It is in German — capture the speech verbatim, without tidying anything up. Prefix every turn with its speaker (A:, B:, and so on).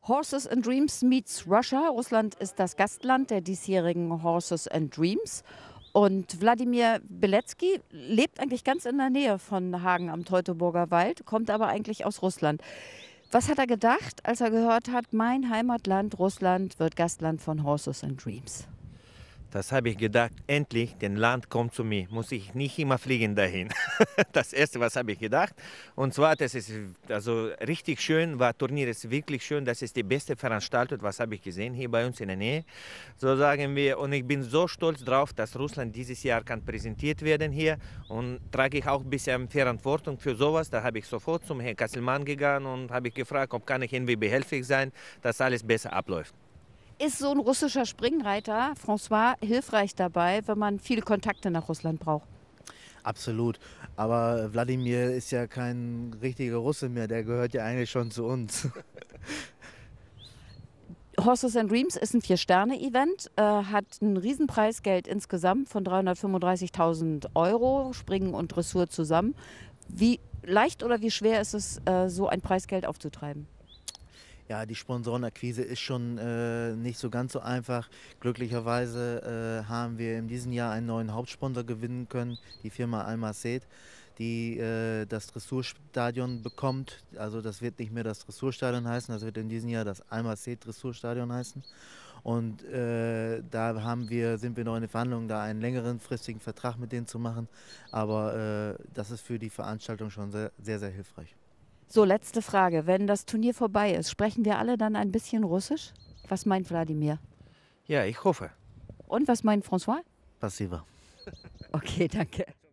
A: Horses and Dreams meets Russia. Russland ist das Gastland der diesjährigen Horses and Dreams. Und Wladimir Beletzky lebt eigentlich ganz in der Nähe von Hagen am Teutoburger Wald, kommt aber eigentlich aus Russland. Was hat er gedacht, als er gehört hat, mein Heimatland Russland wird Gastland von Horses and Dreams?
B: Das habe ich gedacht, endlich, das Land kommt zu mir, muss ich nicht immer fliegen dahin. Das Erste, was habe ich gedacht. Und zwar, das ist also richtig schön, war Turnier ist wirklich schön, das ist die beste Veranstaltung, was habe ich gesehen hier bei uns in der Nähe. So sagen wir, und ich bin so stolz drauf, dass Russland dieses Jahr kann präsentiert werden hier und trage ich auch ein bisschen Verantwortung für sowas. Da habe ich sofort zum Herrn Kasselmann gegangen und habe ich gefragt, ob kann ich irgendwie behilflich sein, dass alles besser abläuft.
A: Ist so ein russischer Springreiter, François, hilfreich dabei, wenn man viele Kontakte nach Russland braucht?
C: Absolut. Aber Wladimir ist ja kein richtiger Russe mehr, der gehört ja eigentlich schon zu uns.
A: Horses and Dreams ist ein Vier-Sterne-Event, äh, hat ein Riesenpreisgeld insgesamt von dreihundertfünfunddreißigtausend Euro, Springen und Dressur zusammen. Wie leicht oder wie schwer ist es, äh, so ein Preisgeld aufzutreiben?
C: Ja, die Sponsorenakquise ist schon äh, nicht so ganz so einfach. Glücklicherweise äh, haben wir in diesem Jahr einen neuen Hauptsponsor gewinnen können, die Firma Almacet, die äh, das Dressurstadion bekommt. Also das wird nicht mehr das Dressurstadion heißen, das wird in diesem Jahr das Almacet Dressurstadion heißen. Und äh, da haben wir, sind wir noch in den Verhandlungen, da einen längeren fristigen Vertrag mit denen zu machen. Aber äh, das ist für die Veranstaltung schon sehr, sehr, sehr hilfreich.
A: So, letzte Frage. Wenn das Turnier vorbei ist, sprechen wir alle dann ein bisschen Russisch? Was meint Wladimir?
B: Ja, ich hoffe.
A: Und was meint François?
C: Passiver.
A: Okay, danke.